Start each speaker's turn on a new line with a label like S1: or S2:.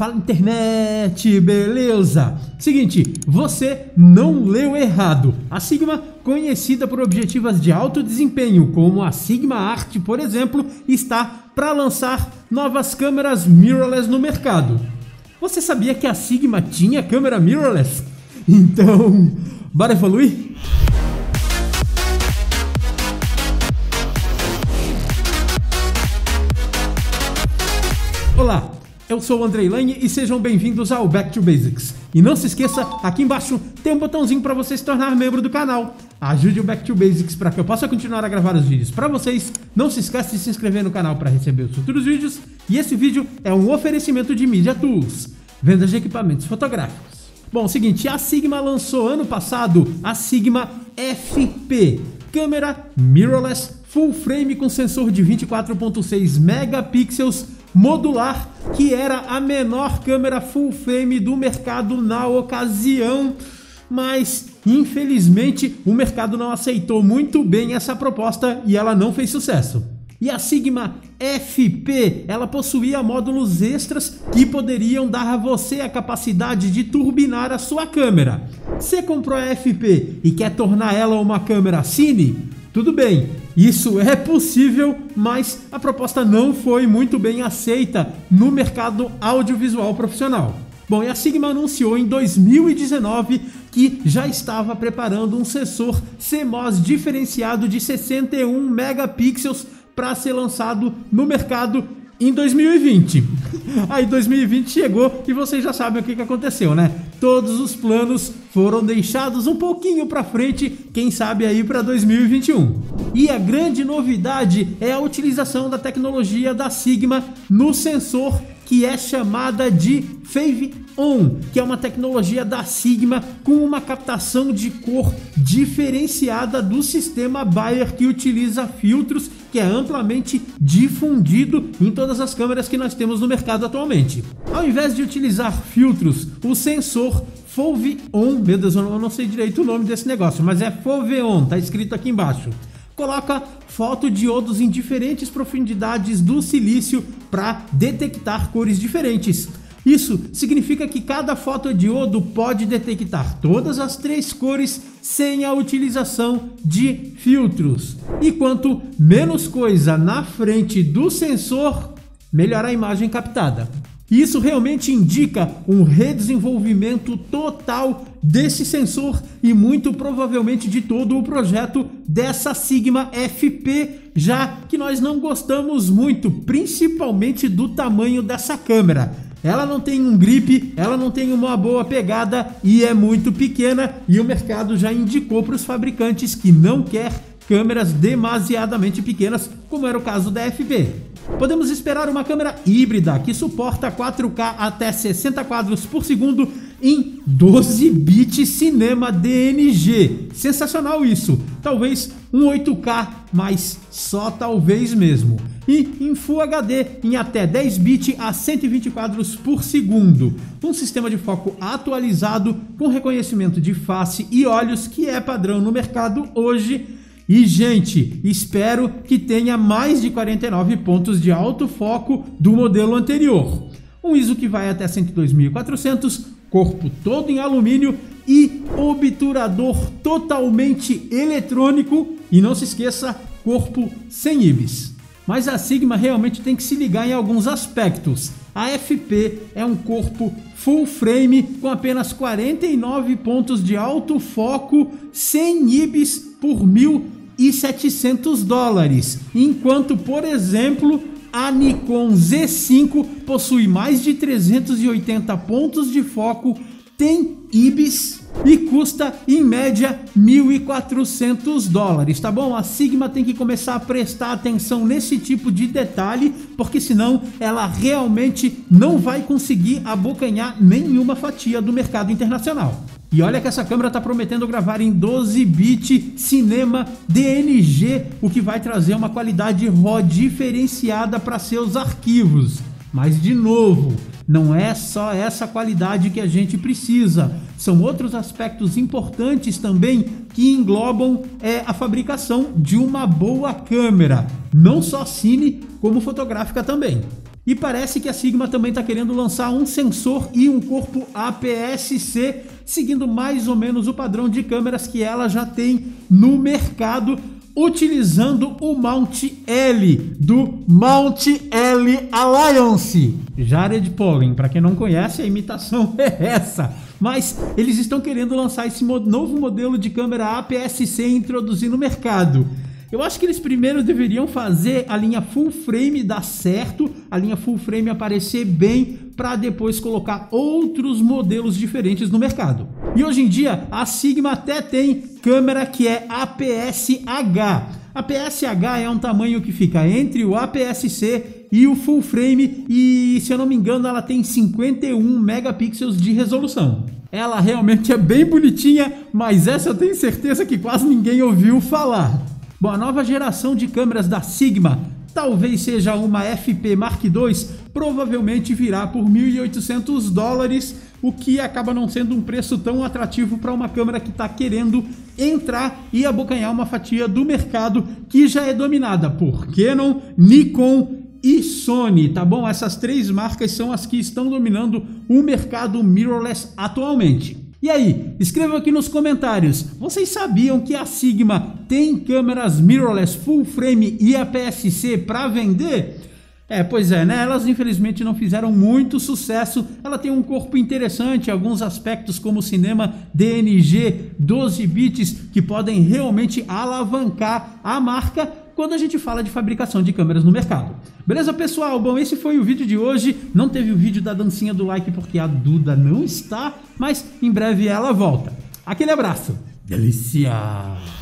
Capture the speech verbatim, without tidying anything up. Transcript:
S1: fala internet, beleza? Seguinte, você não leu errado. A Sigma, conhecida por objetivos de alto desempenho, como a Sigma Art, por exemplo, está para lançar novas câmeras mirrorless no mercado. Você sabia que a Sigma tinha câmera mirrorless? Então, bora evoluir? Olá, eu sou o Andrei Lane e sejam bem-vindos ao Back to Basics. E não se esqueça, aqui embaixo tem um botãozinho para você se tornar membro do canal. Ajude o Back to Basics para que eu possa continuar a gravar os vídeos para vocês. Não se esqueça de se inscrever no canal para receber os futuros vídeos. E esse vídeo é um oferecimento de Media Tools, vendas de equipamentos fotográficos. Bom, é o seguinte, a Sigma lançou ano passado a Sigma F P, câmera mirrorless full frame com sensor de vinte e quatro ponto seis megapixels modular, que era a menor câmera full frame do mercado na ocasião, mas infelizmente o mercado não aceitou muito bem essa proposta e ela não fez sucesso. E a Sigma F P, ela possuía módulos extras que poderiam dar a você a capacidade de turbinar a sua câmera. Você comprou a F P e quer tornar ela uma câmera cine? Tudo bem, isso é possível, mas a proposta não foi muito bem aceita no mercado audiovisual profissional. Bom, e a Sigma anunciou em dois mil e dezenove que já estava preparando um sensor C M O S diferenciado de sessenta e um megapixels para ser lançado no mercado em dois mil e vinte. Aí dois mil e vinte chegou e vocês já sabem o que, que aconteceu, né? Todos os planos foram deixados um pouquinho para frente, quem sabe aí para dois mil e vinte e um. E a grande novidade é a utilização da tecnologia da Sigma no sensor que é chamada de Fave-On, que é uma tecnologia da Sigma com uma captação de cor diferenciada do sistema Bayer, que utiliza filtros, que é amplamente difundido em todas as câmeras que nós temos no mercado atualmente. Ao invés de utilizar filtros, o sensor Fave-On, meu Deus, eu não sei direito o nome desse negócio, mas é Fave-On, tá escrito aqui embaixo. Coloca fotodiodos em diferentes profundidades do silício para detectar cores diferentes. Isso significa que cada fotodiodo pode detectar todas as três cores sem a utilização de filtros. E quanto menos coisa na frente do sensor, melhor a imagem captada. Isso realmente indica um redesenvolvimento total desse sensor e muito provavelmente de todo o projeto dessa Sigma F P, já que nós não gostamos muito, principalmente do tamanho dessa câmera. Ela não tem um grip, ela não tem uma boa pegada e é muito pequena, e o mercado já indicou para os fabricantes que não quer câmeras demasiadamente pequenas, como era o caso da F P. Podemos esperar uma câmera híbrida que suporta quatro K até sessenta quadros por segundo em doze bit cinema D N G. Sensacional isso! Talvez um oito K, mas só talvez mesmo. E em Full H D em até dez bit a cento e vinte quadros por segundo. Um sistema de foco atualizado com reconhecimento de face e olhos, que é padrão no mercado hoje. E, gente, espero que tenha mais de quarenta e nove pontos de autofoco do modelo anterior. Um I S O que vai até cento e dois mil e quatrocentos, corpo todo em alumínio e obturador totalmente eletrônico. E não se esqueça, corpo sem íbis. Mas a Sigma realmente tem que se ligar em alguns aspectos. A F P é um corpo full frame com apenas quarenta e nove pontos de autofoco sem íbis por mil e setecentos dólares, enquanto, por exemplo, a Nikon Z cinco possui mais de trezentos e oitenta pontos de foco, tem íbis e custa em média mil e quatrocentos dólares, tá bom? A Sigma tem que começar a prestar atenção nesse tipo de detalhe, porque senão ela realmente não vai conseguir abocanhar nenhuma fatia do mercado internacional. E olha que essa câmera está prometendo gravar em doze bit cinema D N G, o que vai trazer uma qualidade RAW diferenciada para seus arquivos. Mas, de novo, não é só essa qualidade que a gente precisa. São outros aspectos importantes também que englobam é, a fabricação de uma boa câmera, não só cine, como fotográfica também. E parece que a Sigma também está querendo lançar um sensor e um corpo A P S C, seguindo mais ou menos o padrão de câmeras que ela já tem no mercado, utilizando o Mount L, do Mount L Alliance. Jared Pollen, para quem não conhece, a imitação é essa. Mas eles estão querendo lançar esse novo modelo de câmera A P S C e introduzir no mercado. Eu acho que eles primeiro deveriam fazer a linha full frame dar certo, a linha full frame aparecer bem, para depois colocar outros modelos diferentes no mercado. E hoje em dia a Sigma até tem câmera que é A P S H. A P S H é um tamanho que fica entre o A P S C e o full frame e, se eu não me engano, ela tem cinquenta e um megapixels de resolução. Ela realmente é bem bonitinha, mas essa eu tenho certeza que quase ninguém ouviu falar. Bom, a nova geração de câmeras da Sigma talvez seja uma F P Mark dois, provavelmente virá por mil e oitocentos dólares, o que acaba não sendo um preço tão atrativo para uma câmera que está querendo entrar e abocanhar uma fatia do mercado que já é dominada por Canon, Nikon e Sony, tá bom? Essas três marcas são as que estão dominando o mercado mirrorless atualmente. E aí, escrevam aqui nos comentários, vocês sabiam que a Sigma tem câmeras mirrorless full frame e A P S C para vender? É, pois é, né? Elas infelizmente não fizeram muito sucesso. Ela tem um corpo interessante, alguns aspectos como cinema D N G doze bits que podem realmente alavancar a marca quando a gente fala de fabricação de câmeras no mercado. Beleza, pessoal? Bom, esse foi o vídeo de hoje. Não teve o vídeo da dancinha do like porque a Duda não está, mas em breve ela volta. Aquele abraço. Delícia!